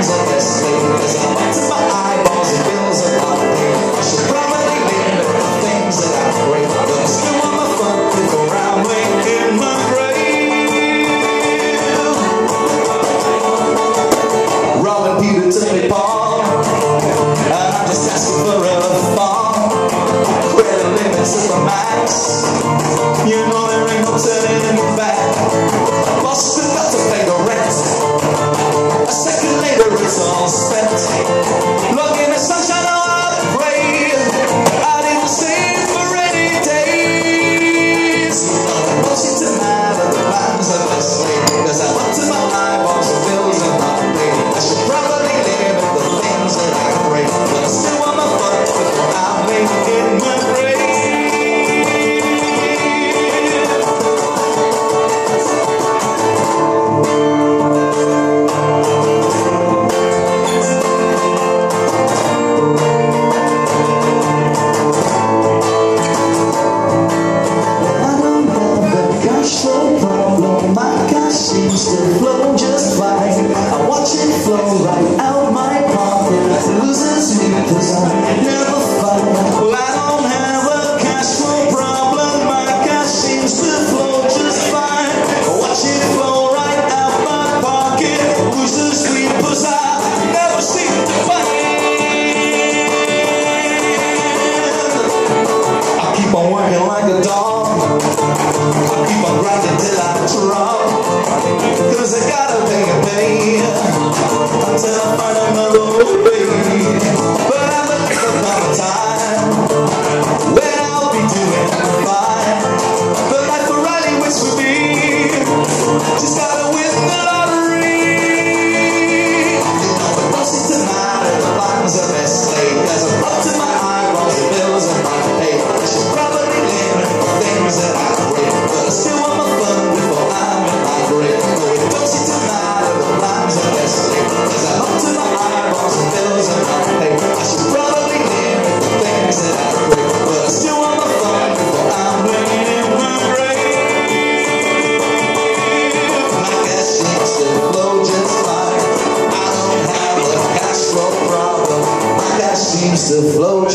lines of this lane, as I'm up to my eyeballs in bills of my pain. I should probably limit the things that I break, but I still want my fun with around me in my grave. Robbing Peter to pay Paul, and I'm just asking for a fall. Credit limits to the max, you know there ain't no turning back. Boss still got to pay the rent, a second later it's all spent. Look in the sunshine, I'll pray I didn't save for any days. Don't seem to matter the plans of the slave, cause I'm up to my eyeballs and bills in my plate. I should probably limit the things that I crave, but I still want my fun before I make in my grave. Seems to flow just fine. I watch it flow right out my pocket. Loses me cause I never fight. Well, I don't have a cash flow problem. My cash seems to flow just fine. I watch it flow right out my pocket. Loses me cause I never seem to find. I keep on working like a dog. I keep on grinding till I drop, cause I gotta pay until I find another way. But I'm looking for a time when I'll be doing fine. The life of riding waits for me, just gotta win the lottery. You know it don't seem to matter the lines of Escalade, cause I'm up to my eyeballs in bills and my pay. I should probably limit the things that I crave, but I still want my fun before I'm in my grave. No, it don't seem to matter the lines of Escalade, cause I'm up to my eyeballs in bills and my pay. I should probably limit the things that I crave, but I still want my fun before I'm laying in my grave. My cash seems to flow just fine. I don't have a cash flow problem. My cash seems to flow